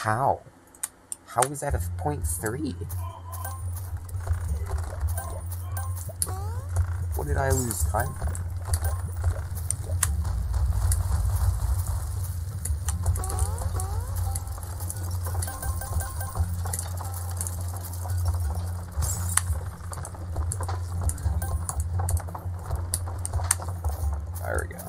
How? How is that a 0.3? What did I lose time for? There we go.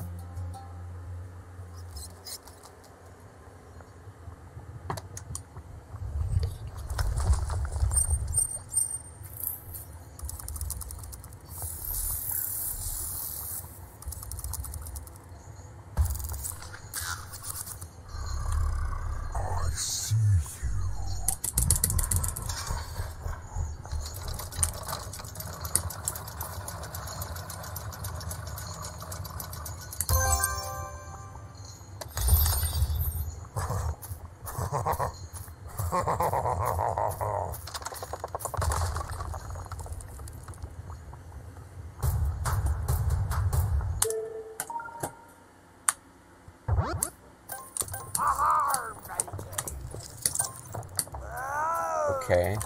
Okay.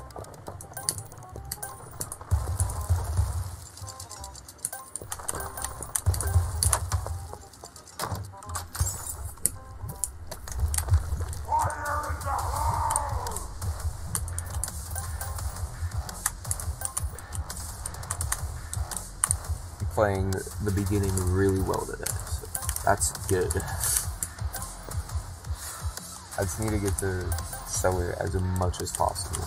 I'm playing the beginning really well today, so that's good. I just need to get the cellar as much as possible.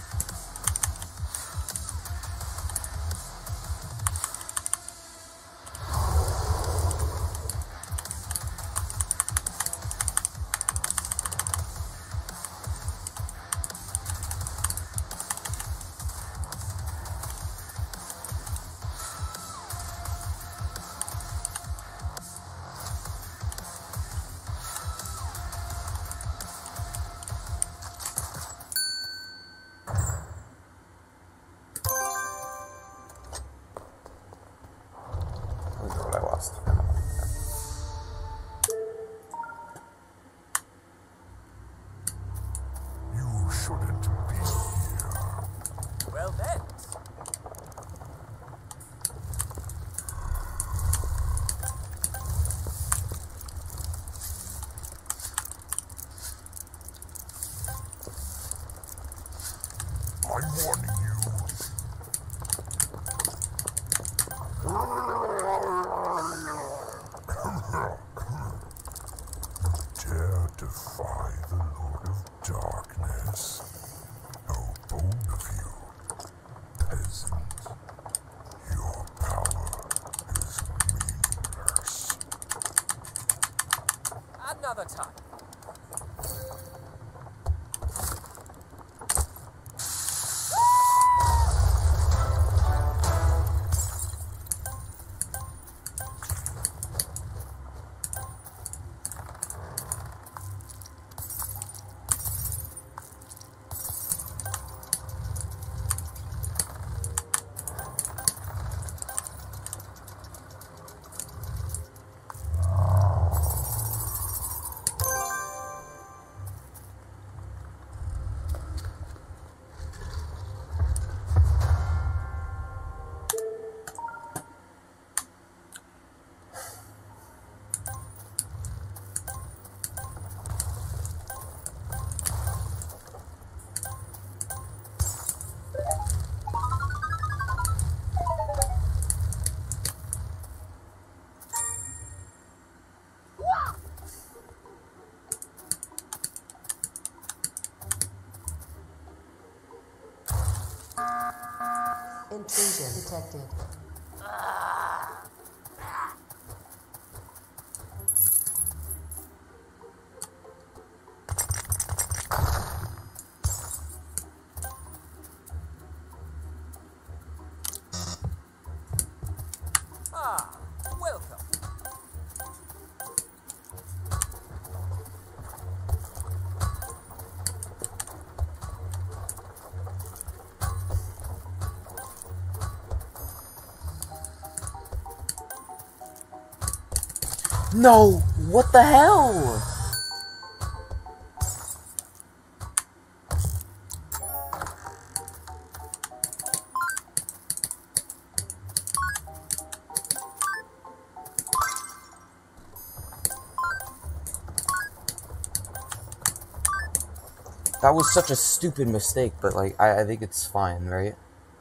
Another time. Intrusion detected. Welcome. No! What the hell? That was such a stupid mistake, but, like, I think it's fine, right?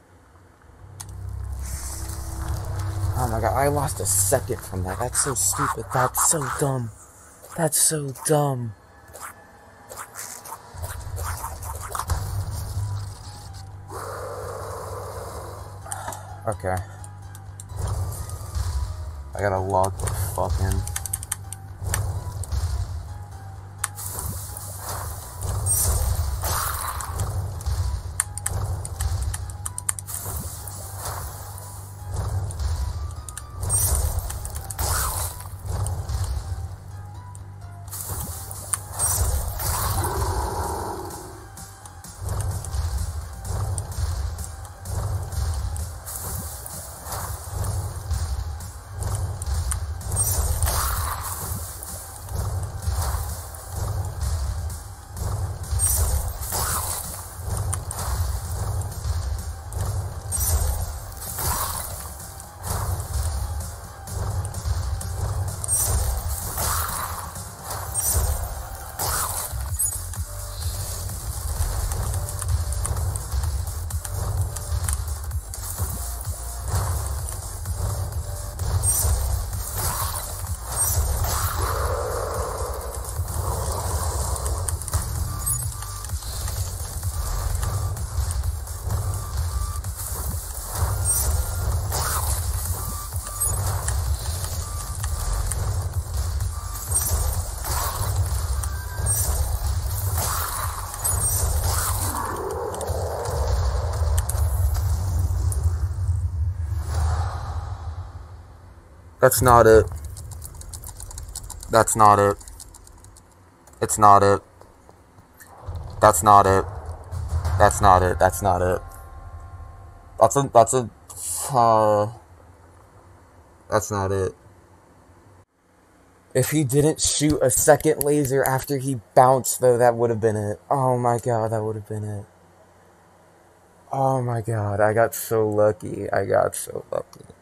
Oh my god, I lost a second from that. That's so stupid. That's so dumb. That's so dumb. Okay. I gotta log the fuck in. That's not it. That's not it. It's not it. That's not it. That's not it. That's not it. That's not it. If he didn't shoot a second laser after he bounced, though, that would have been it. Oh my god, that would have been it. Oh my god, I got so lucky. I got so lucky.